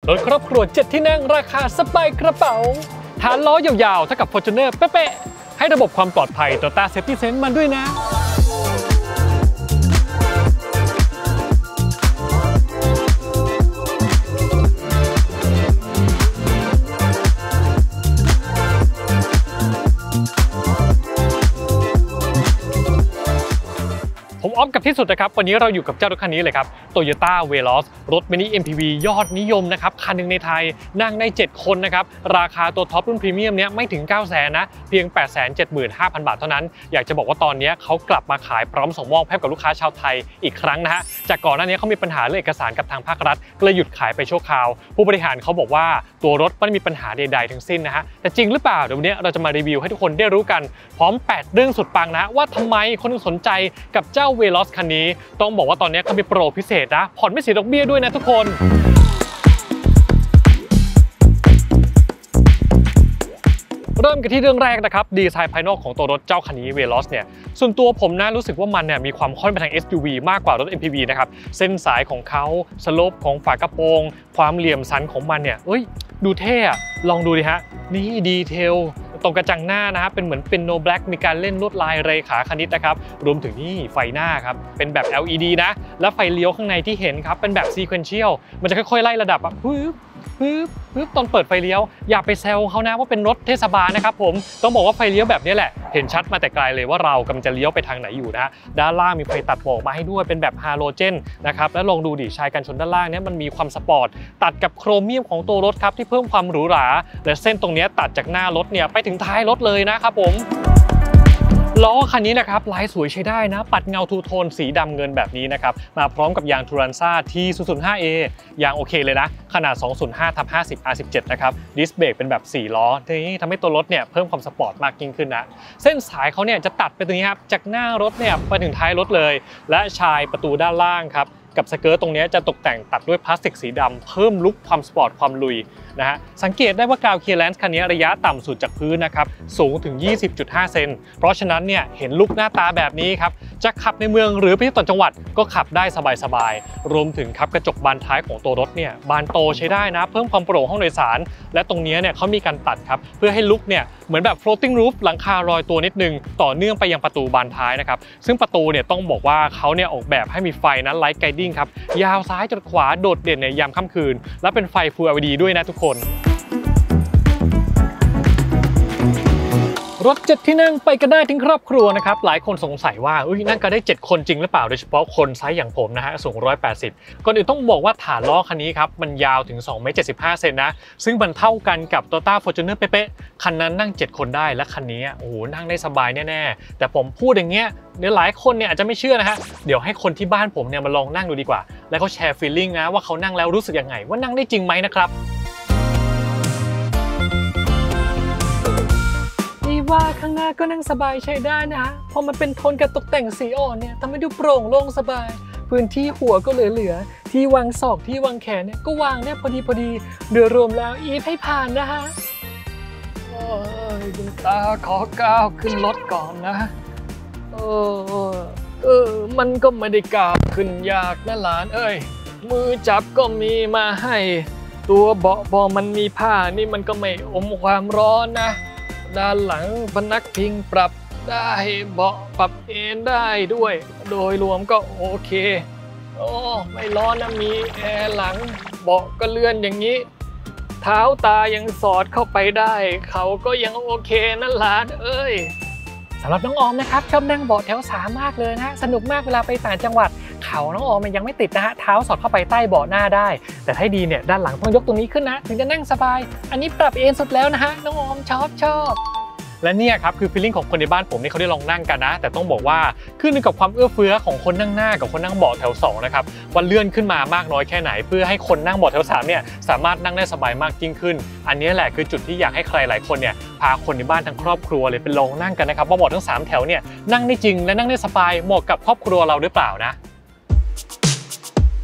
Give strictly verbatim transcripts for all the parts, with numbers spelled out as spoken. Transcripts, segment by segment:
รถครอบครัวเจ็ดที่นั่งราคาสบายกระเป๋าฐานล้อยาวๆเท่ากับ Fortuner เป๊ะๆให้ระบบความปลอดภัย Toyota Safety Sense มาด้วยนะผมออฟกับที่สุดนะครับวันนี้เราอยู่กับเจ้ารถคันนี้เลยครับ Toyota Veloz รถมินิ เอ็ม พี วี ยอดนิยมนะครับคันหนึ่งในไทยนั่งได้เจ็ดคนนะครับราคาตัวท็อปรุ่นพรีเมียมเนี้ยไม่ถึง เก้าแสน นะเพียง แปดแสนเจ็ดหมื่นห้าพัน บาทเท่านั้นอยากจะบอกว่าตอนนี้เขากลับมาขายพร้อมส่งมอบให้กับลูกค้าชาวไทยอีกครั้งนะฮะจากก่อนหน้านี้เขามีปัญหาเรื่องเอกสารกับทางภาครัฐก็เลยหยุดขายไปชั่วคราวผู้บริหารเขาบอกว่าตัวรถไม่มีปัญหาใดๆทั้งสิ้นนะฮะแต่จริงหรือเปล่าเดี๋ยววันนี้เราจะมารีวิวให้ทุกคนได้รู้กันพร้อมแปดเรื่องสุดปังนะว่าทำไมคนถึงสนใจกับเจ้า Veloz คันนี้ต้องบอกว่าตอนนี้เขามีโปรพิเศษนะผ่อนไม่เสียดอกเบี้ยด้วยนะทุกคนเริ่มกันที่เรื่องแรกนะครับดีไซน์ภายนอกของตัวรถเจ้าคันนี้ Veloz เนี่ยส่วนตัวผมนะรู้สึกว่ามันเนี่ยมีความค่อนไปทาง เอส ยู วี มากกว่ารถ เอ็ม พี วี นะครับเส้นสายของเขาสโลปของฝากระโปรงความเหลี่ยมสันของมันเนี่ยเอ้ยดูเท่อะลองดูดิฮะนี่ดีเทลตรงกระจังหน้านะฮะเป็นเหมือนเป็นโนแบล็กมีการเล่นลวดลายเรขาคณิตนะครับรวมถึงนี่ไฟหน้าครับเป็นแบบ แอล อี ดี นะและไฟเลี้ยวข้างในที่เห็นครับเป็นแบบ sequential มันจะค่อยๆไล่ระดับอ่ะปึ๊บปึ๊บปึ๊บตอนเปิดไฟเลี้ยวอย่าไปแซวเขานะว่าเป็นรถเทศบาลนะครับผมต้องบอกว่าไฟเลี้ยวแบบนี้แหละเห็นชัดมาแต่ไกลเลยว่าเรากำลังจะเลี้ยวไปทางไหนอยู่นะฮะด้านล่างมีไฟตัดหมอกมาให้ด้วยเป็นแบบฮาโลเจนนะครับแล้วลองดูดิชายกันชนด้านล่างเนี่ยมันมีความสปอร์ตตัดกับโครเมียมของตัวรถครับที่เพิ่มความหรูหราและเส้นตรงนี้ตัดจากหน้ารถเนี่ยไปถึงท้ายรถเลยนะครับผมล้อคันนี้นะครับลายสวยใช้ได้นะปัดเงาทูโทนสีดำเงินแบบนี้นะครับมาพร้อมกับยางทูรันซ่า ที ศูนย์ ศูนย์ ห้า เอ ยางโอเคเลยนะขนาด สองศูนย์ห้า ทับ ห้าสิบ อาร์ สิบเจ็ด นะครับดิสเบรกเป็นแบบสี่ล้อที่ทำให้ตัวรถเนี่ยเพิ่มความสปอร์ตมากยิ่งขึ้นนะเส้นสายเขาเนี่ยจะตัดไปตรงนี้ครับจากหน้ารถเนี่ยไปถึงท้ายรถเลยและชายประตูด้านล่างครับกับสเกิร์ตตรงนี้จะตกแต่งตัดด้วยพลาสติกสีดำเพิ่มลุคความสปอร์ตความลุยนะฮะสังเกตได้ว่ากราวเคลียร์แลนซ์คันนี้ระยะต่ำสุดจากพื้นนะครับสูงถึง ยี่สิบจุดห้า เซนเพราะฉะนั้นเนี่ยเห็นลุคหน้าตาแบบนี้ครับจะขับในเมืองหรือไปที่ต่างจังหวัดก็ขับได้สบายๆรวมถึงครับกระจกบานท้ายของตัวรถเนี่ยบานโตใช้ได้นะเพิ่มความโปร่งห้องโดยสารและตรงนี้เนี่ยเขามีการตัดครับเพื่อให้ลุคเนี่ยเหมือนแบบ floating roof หลังคาลอยตัวนิดนึงต่อเนื่องไปยังประตูบานท้ายนะครับซึ่งประตูเนี่ยต้องบอกว่าเขาเนี่ยออกแบบให้มีไฟนะไลท์ไกดิ้งครับยาวซ้ายจนขวาโดดเด่นในยามค่ำคืนและเป็นไฟ Full แอล อี ดี ด้วยนะทุกคนรถเจ็ดที่นั่งไปกันได้ทั้งครอบครัวนะครับหลายคนสงสัยว่าอุ้ยนั่งกันได้เจ็ดคนจริงหรือเปล่าโดยเฉพาะคนไซส์อย่างผมนะฮะสูงหนึ่งร้อยแปดสิบก่อนอื่นต้องบอกว่าฐานล้อคันนี้ครับมันยาวถึง สองเมตรเจ็ดสิบห้า เซนนะซึ่งมันเท่ากันกับ Toyota Fortuner เป๊ะๆคันนั้นนั่งเจ็ดคนได้และคันนี้โอ้โหนั่งได้สบายแน่ๆแต่ผมพูดอย่างเงี้ยเดี๋ยวหลายคนเนี่ยอาจจะไม่เชื่อนะฮะเดี๋ยวให้คนที่บ้านผมเนี่ยมาลองนั่งดูดีกว่าแล้วเขาแชร์ฟีลลิ่งนะว่าเขานั่งแล้วรู้สึกยังไงว่านั่งได้จริงไหมนะครับว่าข้างหน้าก็นั่งสบายใช้ได้นะฮะพอมันเป็นโทนกับตกแต่งสีอ่อนเนี่ยทำให้ดูโปร่งโล่งสบายพื้นที่หัวก็เหลือๆที่วางศอกที่วางแขนเนี่ยก็วางเนี่ยพอดีพอดีโดยรวมแล้วอีฟให้ผ่านนะฮะโอ้ยคุณตาขอก้าวขึ้นรถก่อนนะเออเออมันก็ไม่ได้ก้าวขึ้นยากนะหลานเอ้ยมือจับก็มีมาให้ตัวเบาะพอมันมีผ้านี่มันก็ไม่อมความร้อนนะด้านหลังพนักพิงปรับได้เบาะปรับเอนได้ด้วยโดยรวมก็โอเคโอ้ไม่ร้อนนะมีแอร์หลังเบาะก็เลื่อนอย่างนี้เท้าตายังสอดเข้าไปได้เขาก็ยังโอเคนั่นหลานเอ้ยสำหรับน้องออมนะครับชอบนั่งเบาะแถวสามมากเลยนะสนุกมากเวลาไปต่างจังหวัดเขาน้องออมมันยังไม่ติดนะฮะเท้าสอดเข้าไปใต้เบาะหน้าได้แต่ถ้าดีเนี่ยด้านหลังต้องยกตรงนี้ขึ้นนะถึงจะนั่งสบายอันนี้ปรับเอนสุดแล้วนะฮะน้องออมชอบชอบและเนี่ยครับคือฟีลลิ่งของคนในบ้านผมนี่เขาได้ลองนั่งกันนะแต่ต้องบอกว่าขึ้นอยู่กับความเอื้อเฟื้อของคนนั่งหน้ากับคนนั่งเบาะแถวสองนะครับว่าเลื่อนขึ้นมามากน้อยแค่ไหนเพื่อให้คนนั่งเบาะแถวสามเนี่ยสามารถนั่งได้สบายมากยิ่งขึ้นอันนี้แหละคือจุดที่อยากให้ใครหลายคนเนี่ยพาคนในบ้านทั้งครอบครัวเลยไปลองนั่งกันนะครับว่าเบาะทั้งสามแถวเนี่ยนั่งได้จริงและนั่งได้สบายเหมาะกับครอบครัวเราหรือเปล่านะ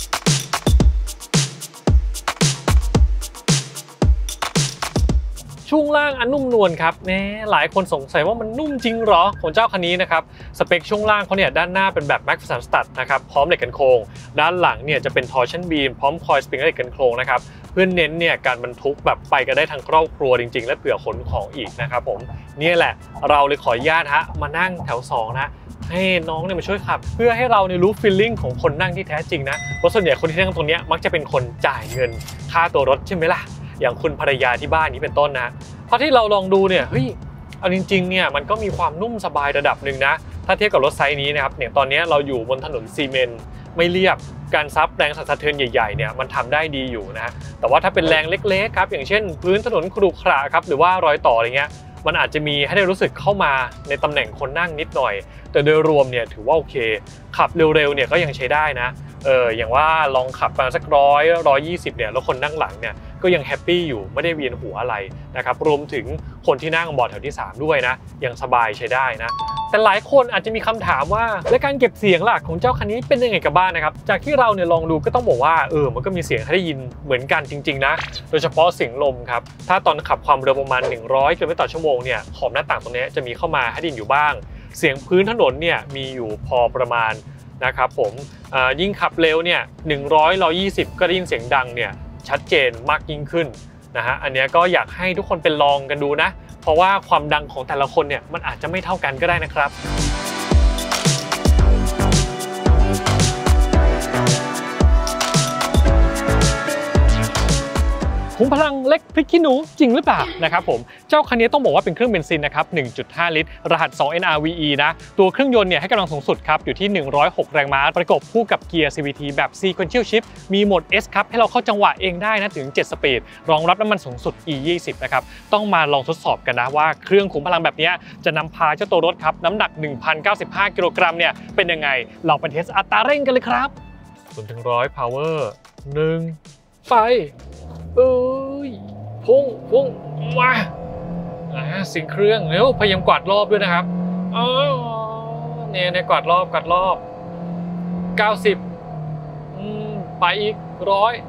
ชช่วงล่างอันนุ่มนวลครับแหมหลายคนสงสัยว่ามันนุ่มจริงหรอของเจ้าคันนี้นะครับสเปคช่วงล่างเขาเนี่ยด้านหน้าเป็นแบบ Max Verstappen Stud นะครับพร้อมเหล็กกันโครงด้านหลังเนี่ยจะเป็น Torsion Beam พร้อมคอยสปริงเหล็กกันโครงนะครับเพื่อเน้นเนี่ยการบรรทุกแบบไปกันได้ทั้งครอบครัวจริงๆและเผื่อขนของอีกนะครับผมนี่แหละเราเลยขออนุญาตฮะมานั่งแถวสองนะให้น้องเนี่ยมาช่วยขับเพื่อให้เราเนี่ยรู้ฟีลลิ่งของคนนั่งที่แท้จริงนะเพราะส่วนใหญ่คนที่นั่งตรงนี้มักจะเป็นคนจ่ายเงินค่าตัวรถใช่ไหมล่ะอย่างคุณภรรยาที่บ้านนี้เป็นต้นนะเพราะที่เราลองดูเนี่ยเฮ้ยเอาจริงๆเนี่ยมันก็มีความนุ่มสบายระดับหนึ่งนะถ้าเทียบกับรถไซส์นี้นะครับเนี่ยตอนนี้เราอยู่บนถนนซีเมนต์ไม่เรียบการซับแรงสั่นสะเทือนใหญ่ๆเนี่ยมันทำได้ดีอยู่นะแต่ว่าถ้าเป็นแรงเล็กๆครับอย่างเช่นพื้นถนนขรุขระครับหรือว่ารอยต่ออะไรเงี้ยมันอาจจะมีให้ได้รู้สึกเข้ามาในตำแหน่งคนนั่งนิดหน่อยแต่โดยรวมเนี่ยถือว่าโอเคขับเร็วๆเนี่ยก็ยังใช้ได้นะเอออย่างว่าลองขับมาสักร้อยร้อยยี่สิบเนี่ยแล้วคนนั่งหลังเนี่ยก็ยังแฮปปี้อยู่ไม่ได้เวียนหัวอะไรนะครับรวมถึงคนที่นั่งเบาะแถวที่สามด้วยนะยังสบายใช้ได้นะแต่หลายคนอาจจะมีคำถามว่าและการเก็บเสียงล่ะของเจ้าคันนี้เป็นยังไงกับบ้านนะครับจากที่เราเนี่ยลองดูก็ต้องบอกว่าเออมันก็มีเสียงให้ได้ยินเหมือนกันจริงๆนะโดยเฉพาะเสียงลมครับถ้าตอนขับความเร็วประมาณหนึ่งร้อยกิโลเมตรต่อชั่วโมงเนี่ยขอบหน้าต่างตรงนี้จะมีเข้ามาให้ได้ยินอยู่บ้างเสียงพื้นถนนเนี่ยมีอยู่พอประมาณนะครับผมยิ่งขับเร็วเนี่ยหนึ่งร้อย หนึ่งร้อยยี่สิบก็ได้ยินเสียงดังเนี่ยชัดเจนมากยิ่งขึ้นนะฮะอันนี้ก็อยากให้ทุกคนเป็นลองกันดูนะเพราะว่าความดังของแต่ละคนเนี่ยมันอาจจะไม่เท่ากันก็ได้นะครับขุมพลังเล็กพริกขี้หนูจริงหรือเปล่านะครับผมเจ้าคันนี้ต้องบอกว่าเป็นเครื่องเบนซินนะครับ หนึ่งจุดห้า ลิตรรหัส สอง เอ็น อาร์ วี อี นะตัวเครื่องยนต์เนี่ยให้กำลังสูงสุดครับอยู่ที่หนึ่งร้อยหกแรงม้าประกบคู่กับเกียร์ ซี วี ที แบบ Sequential Shift มีโหมด S ครับให้เราเข้าจังหวะเองได้นะถึงเจ็ดสปีดรองรับน้ำมันสูงสุด อี ยี่สิบ นะครับต้องมาลองทดสอบกันนะว่าเครื่องขุมพลังแบบนี้จะนำพาเจ้าตัวรถครับน้ำหนัก หนึ่งพันเก้าสิบห้า กิโลกรัมเนี่ยเป็นยังไงเราไปเทสอัตราเร่งกันเลยครับศูนย์ถึงร้อย power หนึ่งไฟเอ้ยพุ่งพุ่งมาสิ่งเครื่องเร็วพยายามกวาดรอบด้วยนะครับอ๋อเนี่ยเนี่ยกวาดรอบกวาดรอบเก้าสิบอืมไปอีกร้อย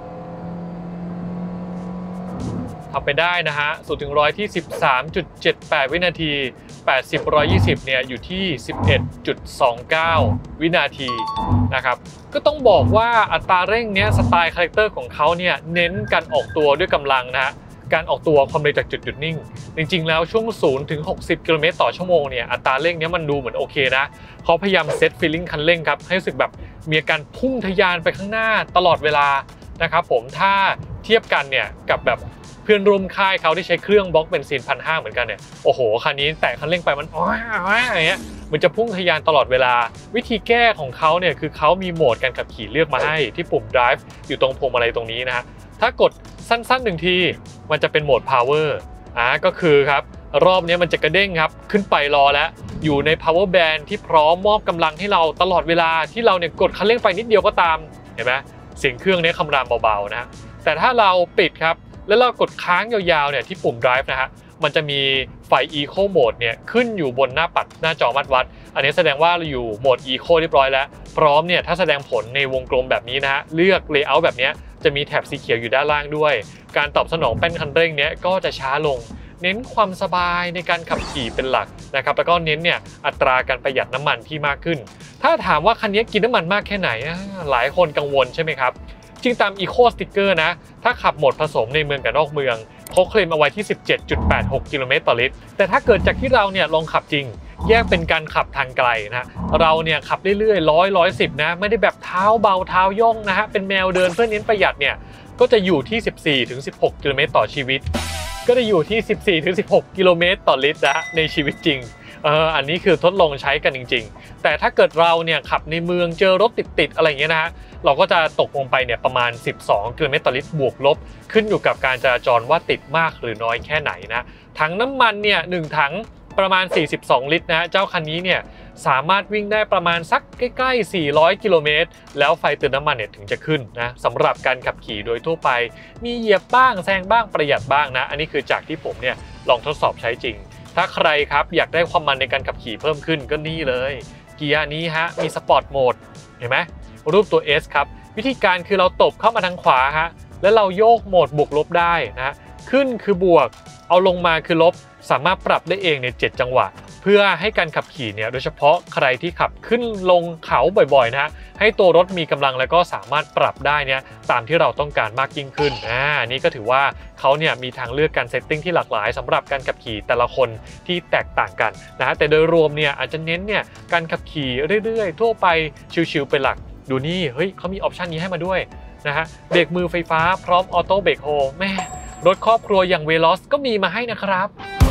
ทำไปได้นะฮะศูนย์ถึงร้อยที่ สิบสามจุดเจ็ดแปด วินาทีแปดสิบ หนึ่งร้อยยี่สิบเนี่ยอยู่ที่ สิบเอ็ดจุดสองเก้า วินาทีนะครับก็ต้องบอกว่าอัตราเร่งเนี้ยสไตล์คาแรคเตอร์ของเขาเนี่ยเน้นการออกตัวด้วยกำลังนะฮะการออกตัวความเร็วจากจุดหยุดนิ่งจริงๆแล้วช่วงศูนย์ถึงหกสิบกิโลเมตรต่อชั่วโมงเนี่ยอัตราเร่งเนี้ยมันดูเหมือนโอเคนะเขาพยายามเซตฟีลลิ่งคันเร่งครับให้รู้สึกแบบมีอาการพุ่งทะยานไปข้างหน้าตลอดเวลานะครับผมถ้าเทียบกันเนี่ยกับแบบเพื่อนร่วมค่ายเขาที่ใช้เครื่องบล็อกเบนซินพันห้าเหมือนกันเนี่ยโอ้โหคันนี้แตะคันเร่งไปมันอ้าวอย่างเงี้ยมันจะพุ่งทะยานตลอดเวลาวิธีแก้ของเขาเนี่ยคือเขามีโหมดการขับขี่เลือกมาให้ที่ปุ่ม drive อยู่ตรงพวงมาลัยตรงนี้นะฮะถ้ากดสั้นๆหนึ่งทีมันจะเป็นโหมด power อ่าก็คือครับรอบนี้มันจะกระเด้งครับขึ้นไปรอแล้วอยู่ใน power band ที่พร้อมมอบกำลังให้เราตลอดเวลาที่เราเนี่ยกดคันเร่งไปนิดเดียวก็ตามเห็นไหมเสียงเครื่องนี้คำรามเบาๆนะแต่ถ้าเราปิดครับแล้วเรากดค้างยาวๆเนี่ยที่ปุ่ม drive นะฮะมันจะมีไฟ eco mode เนี่ยขึ้นอยู่บนหน้าปัดหน้าจอมัดวัดอันนี้แสดงว่าเราอยู่โหมด eco เรียบร้อยแล้วพร้อมเนี่ยถ้าแสดงผลในวงกลมแบบนี้นะฮะเลือก layout แบบนี้จะมีแถบสีเขียวอยู่ด้านล่างด้วยการตอบสนองแป้นคันเร่งเนี้ยก็จะช้าลงเน้นความสบายในการขับขี่เป็นหลักนะครับแล้วก็เน้นเนี่ยอัตราการประหยัดน้ำมันที่มากขึ้นถ้าถามว่าคันนี้กินน้ำมันมากแค่ไหนหลายคนกังวลใช่ไหมครับจริงตาม Eco Sticker นะถ้าขับโหมดผสมในเมืองกับนอกเมืองเขาเคลมเอาไว้ที่ สิบเจ็ดจุดแปดหก กิโลเมตรต่อลิตรแต่ถ้าเกิดจากที่เราเนี่ยลองขับจริงแยกเป็นการขับทางไกลนะเราเนี่ยขับเรื่อยๆร้อยร้อยสิบนะไม่ได้แบบเท้าเบาเท้าย่องนะฮะเป็นแมวเดินเพื่อเน้นประหยัดเนี่ยก็จะอยู่ที่ สิบสี่ถึงสิบหก กิโลเมตรต่อชีวิตก็จะอยู่ที่ สิบสี่ถึงสิบหก กิโลเมตรต่อลิตรนะในชีวิตจริงเอออันนี้คือทดลองใช้กันจริงๆแต่ถ้าเกิดเราเนี่ยขับในเมืองเจอรถติดๆอะไรอย่างเงี้ยนะฮะเราก็จะตกลงไปเนี่ยประมาณสิบสองกิโลเมตรต่อลิตรบวกลบขึ้นอยู่กับการจราจรว่าติดมากหรือน้อยแค่ไหนนะถังน้ำมันเนี่ยหนึ่งถังประมาณสี่สิบสองลิตรนะเจ้าคันนี้เนี่ยสามารถวิ่งได้ประมาณสักใกล้ๆสี่ร้อยกิโลเมตรแล้วไฟเตือนน้ำมันเนี่ยถึงจะขึ้นนะสำหรับการขับขี่โดยทั่วไปมีเหยียบบ้างแซงบ้างประหยัดบ้างนะอันนี้คือจากที่ผมเนี่ยลองทดสอบใช้จริงถ้าใครครับอยากได้ความมันในการขับขี่เพิ่มขึ้นก็นี่เลยเกียร์นี้ฮะมีสปอร์ตโหมดเห็นไหมรูปตัว S ครับวิธีการคือเราตบเข้ามาทางขวาฮะแล้วเราโยกโหมดบวกลบได้นะขึ้นคือบวกเอาลงมาคือลบสามารถปรับได้เองในเจ็ดจังหวะเพื่อให้การขับขี่เนี่ยโดยเฉพาะใครที่ขับขึ้นลงเขาบ่อยๆนะฮะให้ตัวรถมีกำลังแล้วก็สามารถปรับได้เนี่ยตามที่เราต้องการมากยิ่งขึ้นอ่านี่ก็ถือว่าเขาเนี่ยมีทางเลือกการเซตติ้งที่หลากหลายสำหรับการขับขี่แต่ละคนที่แตกต่างกันนะฮะแต่โดยรวมเนี่ยอาจจะเน้นเนี่ยการขับขี่เรื่อยๆทั่วไปชิวๆเป็นหลักดูนี่เฮ้ยเขามีออปชันนี้ให้มาด้วยนะฮะเบรกมือไฟฟ้าพร้อมออโต้เบรกโฮแม่รถครอบครัวอย่าง Veloz ก็มีมาให้นะครับ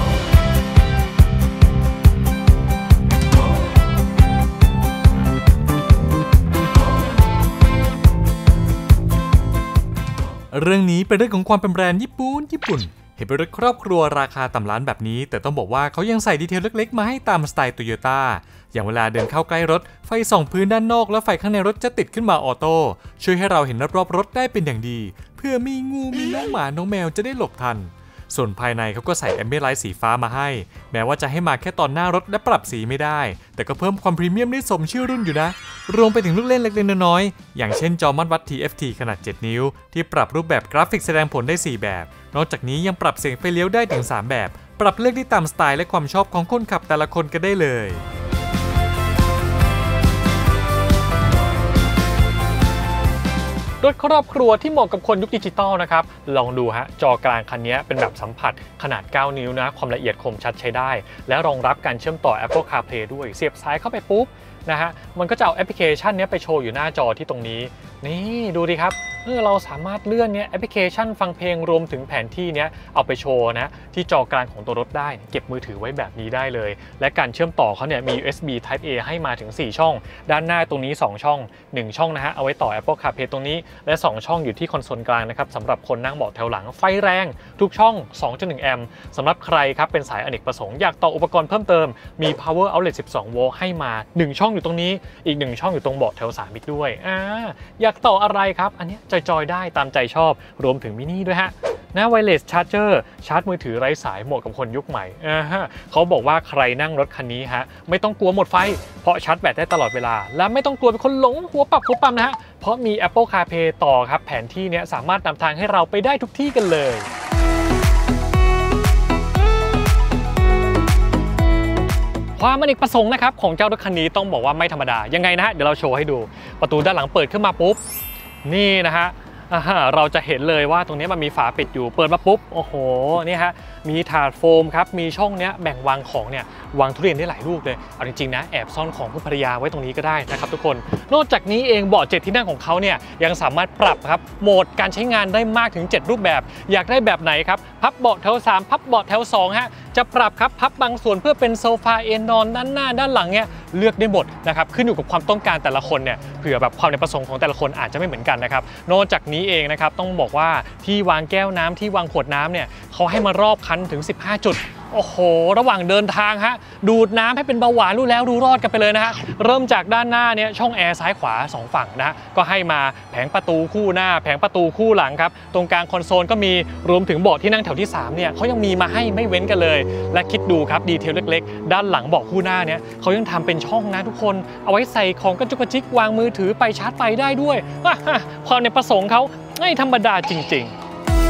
เรื่องนี้เป็นเรื่องของความเป็นแบรนด์ญี่ปุ่นญี่ปุ่นเห็นเป็นรถครอบครัวราคาต่ำล้านแบบนี้แต่ต้องบอกว่าเขายังใส่ดีเทลเล็กๆมาให้ตามสไตล์โตโยต้าอย่างเวลาเดินเข้าใกล้รถไฟส่องพื้นด้านนอกและไฟข้างในรถจะติดขึ้นมาออโต้ช่วยให้เราเห็นรอบๆรถได้เป็นอย่างดีเพื่อมีงูมีน้องหมาน้องแมวจะได้หลบทันส่วนภายในเขาก็ใส่แอมเบียนไลท์สีฟ้ามาให้แม้ว่าจะให้มาแค่ตอนหน้ารถและปรับสีไม่ได้แต่ก็เพิ่มความพรีเมียมได้สมชื่อรุ่นอยู่นะรวมไปถึงลูกเล่นเล็กๆน้อยๆอย่างเช่นจอมัดวัด ที เอฟ ที ขนาดเจ็ดนิ้วที่ปรับรูปแบบกราฟิกแสดงผลได้สี่แบบนอกจากนี้ยังปรับเสียงไฟเลี้ยวได้ถึงสามแบบปรับเลือกได้ตามสไตล์และความชอบของคนขับแต่ละคนกันได้เลยรถครอบครัวที่เหมาะกับคนยุคดิจิตอลนะครับลองดูฮะจอกลางคันนี้เป็นแบบสัมผัสขนาดเก้านิ้วนะความละเอียดคมชัดใช้ได้และรองรับการเชื่อมต่อ Apple CarPlay ด้วยเสียบสายเข้าไปปุ๊บนะฮะมันก็จะเอาแอปพลิเคชันนี้ไปโชว์อยู่หน้าจอที่ตรงนี้นี่ดูดิครับเออเราสามารถเลื่อนเนี่ยแอปพลิเคชันฟังเพลงรวมถึงแผนที่เนี้ยเอาไปโชว์นะที่จอกลางของตัวรถได้เก็บมือถือไว้แบบนี้ได้เลยและการเชื่อมต่อเขาเนี่ยมี ยู เอส บี Type A ให้มาถึงสี่ช่องด้านหน้าตรงนี้สองช่องหนึ่งช่องนะฮะเอาไว้ต่อ Apple CarPlay ตรงนี้และสองช่องอยู่ที่คอนโซลกลางนะครับสำหรับคนนั่งเบาะแถวหลังไฟแรงทุกช่อง สองจุดหนึ่ง แอมป์สำหรับใครครับเป็นสายอเนกประสงค์อยากต่ออุปกรณ์เพิ่มเติมมี Power Outlet สิบสองโวลต์ให้มาหนึ่งช่องอยู่ตรงนี้อีกหนึ่งช่องอยู่ตรงเบาะแถวสามอีกด้วยอ่าอยากต่ออะไรครับอันนี้จอยๆได้ตามใจชอบรวมถึงมินิด้วยฮะนะไวเลสชาร์จเจอร์ชาร์จมือถือไร้สายเหมาะกับคนยุคใหม่อ่าฮะเขาบอกว่าใครนั่งรถคันนี้ฮะไม่ต้องกลัวหมดไฟเพราะชาร์จแบตได้ตลอดเวลาและไม่ต้องกลัวเป็นคนหลงหัวปับหัวปั๊มนะฮะเพราะมี Apple CarPlay ต่อครับแผนที่เนี้ยสามารถนำทางให้เราไปได้ทุกที่กันเลยความอเนกประสงค์นะครับของเจ้ารถคันนี้ต้องบอกว่าไม่ธรรมดายังไงนะฮะเดี๋ยวเราโชว์ให้ดูประตูด้านหลังเปิดขึ้นมาปุ๊บนี่นะฮะเราจะเห็นเลยว่าตรงนี้มันมีฝาปิดอยู่เปิดมาปุ๊บโอ้โหนี่ฮะมีถาดโฟมครับมีช่องเนี้ยแบ่งวางของเนี่ยวางทุเรียนได้หลายลูกเลยเอาจริงๆนะแอบซ่อนของคุณภรรยาไว้ตรงนี้ก็ได้นะครับทุกคนนอกจากนี้เองเบาะเจ็ดที่นั่งของเขาเนี่ยยังสามารถปรับครับโหมดการใช้งานได้มากถึงเจ็ดรูปแบบอยากได้แบบไหนครับพับเบาะแถวสามพับเบาะแถวสองฮะจะปรับครับพับบางส่วนเพื่อเป็นโซฟาเอนนอนด้านหน้าด้านหลังเนี่ยเลือกได้หมดนะครับขึ้นอยู่กับความต้องการแต่ละคนเนี่ยเผื่อแบบความในประสงค์ของแต่ละคนอาจจะไม่เหมือนกันนะครับนอกจากนี้เองนะครับต้องบอกว่าที่วางแก้วน้ำที่วางขวดน้ำเนี่ยเขาให้มารอบคันถึงสิบห้าจุดโอ้โหระหว่างเดินทางฮะดูดน้ำให้เป็นเบาหวานรู้แล้วรู้รอดกันไปเลยนะฮะเริ่มจากด้านหน้าเนี่ยช่องแอร์ซ้ายขวาสองฝั่งนะฮะก็ให้มาแผงประตูคู่หน้าแผงประตูคู่หลังครับตรงกลางคอนโซลก็มีรวมถึงเบาะที่นั่งแถวที่สามเนี่ยเขายังมีมาให้ไม่เว้นกันเลยและคิดดูครับดีเทลเล็กๆด้านหลังเบาะคู่หน้าเนี่ยเขายังทำเป็นช่องนะทุกคนเอาไว้ใส่ของกระจุกกระจิกวางมือถือไปชาร์จไฟได้ด้วยความในประสงค์เขาไม่ธรรมดาจริงๆ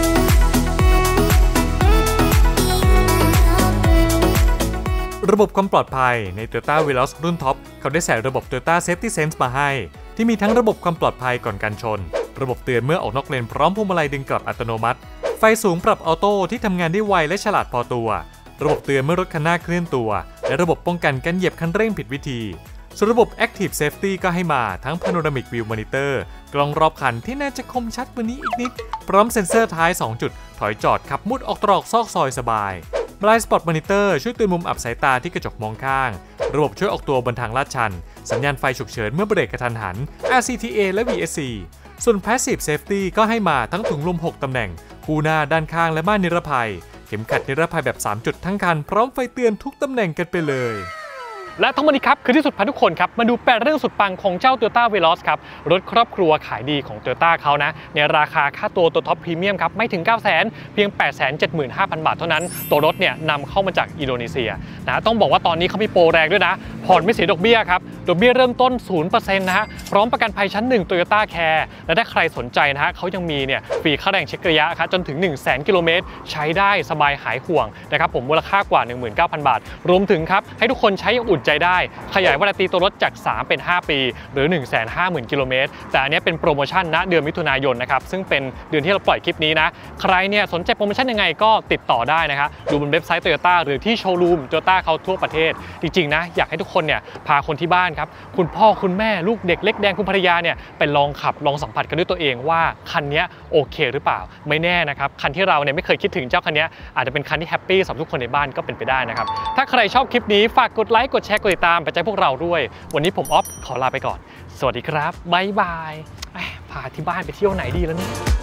ระบบความปลอดภัยใน Toyota Veloz รุ่นท็อปเขาได้ใส่ระบบ Toyota Safety Sense มาให้ที่มีทั้งระบบความปลอดภัยก่อนการชนระบบเตือนเมื่อออกนอกเลนพร้อมพวงมาลัยดึงกลับอัตโนมัติไฟสูงปรับออโต้ที่ทำงานได้ไวและฉลาดพอตัวระบบเตือนเมื่อรถคันหน้าเคลื่อนตัวและระบบป้องกันการเหยียบคันเร่งผิดวิธีส่วนระบบ Active Safety ก็ให้มาทั้ง Panoramic View Monitor กล้องรอบคันที่น่าจะคมชัดกว่านี้อีกนิดพร้อมเซ็นเซอร์ท้ายสองจุดถอยจอดขับมุดออกตรอกซอกซอยสบายBlind Spot Monitor ช่วยเตือนมุมอับสายตาที่กระจกมองข้างระบบช่วยออกตัวบนทางลาดชันสัญญาณไฟฉุกเฉินเมื่อเบรกกระทันหัน อาร์ ซี ที เอ และ วี เอส ซี ส่วน Passive Safety ก็ให้มาทั้งถุงลมหกตำแหน่งคู่หน้าด้านข้างและม่านนิรภัยเข็มขัดนิรภัยแบบสามจุดทั้งคันพร้อมไฟเตือนทุกตำแหน่งกันไปเลยและทั้งหมดนี้ครับคือที่สุดพาทุกคนครับมาดูแปดเรื่องสุดปังของเจ้า Toyota Veloz ครับรถครอบครัวขายดีของ Toyota เขานะในราคาค่าตัวตัวท็อปพรีเมียมครับไม่ถึง เก้าแสน เพียง แปดแสนเจ็ดหมื่นห้าพัน บาทเท่านั้นตัวรถเนี่ยนำเข้ามาจากอินโดนีเซียนะต้องบอกว่าตอนนี้เขามีโปรแรงด้วยนะผ่อนไม่เสียดอกเบี้ยครับดอกเบี้ยเริ่มต้น ศูนย์เปอร์เซ็นต์ นะฮะพร้อมประกันภัยชั้นหนึ่ง Toyota Care และถ้าใครสนใจนะฮะเขายังมีเนี่ยฟรีค่าแรงเช็คระยะครับจนถึง หนึ่งแสน กิโลเมตรใช้ได้สบายหายห่วงนะครับผมมูลค่ากว่า หนึ่งหมื่นเก้าพัน บาทรวมถึงครับให้ทุกคนใช้อย่างอุ่นใจได้ขยายวารันตีตัวรถจากสามเป็นห้าปีหรือ หนึ่งแสนห้าหมื่น กิโลเมตรแต่อันนี้เป็นโปรโมชั่นณเดือนมิถุนายนนะครับซึ่งเป็นเดือนที่เราปล่อยคลิปนี้นะใครเนี่ยสนใจโปรโมชั่นยังไงก็ติดต่อได้นะครับดูบนเว็บไซต์ Toyota หรือที่โชว์รูม Toyota เขาทั่วประเทศจริงๆนะอยากให้ทุกคนเนี่ยพาคนที่บ้านครับคุณพ่อคุณแม่ลูกเด็กเล็กแดงคุณภรรยาเนี่ยไปลองขับลองสัมผัสกันด้วยตัวเองว่าคันนี้โอเคหรือเปล่าไม่แน่นะครับคันที่เราเนี่ยไม่เคยคิดถึงเจ้าคันนี้อาจจะเป็นคันที่แฮปปี้สำหรับทุกคนในบ้านก็เป็นไปได้นะครับถ้าใครชอบคลิปนี้ฝากกดไลค์กดแชร์กดติดตามไปใจพวกเราด้วยวันนี้ผมออฟขอลาไปก่อนสวัสดีครับบ๊ายบายพาที่บ้านไปเที่ยวไหนดีแล้วเนี่ย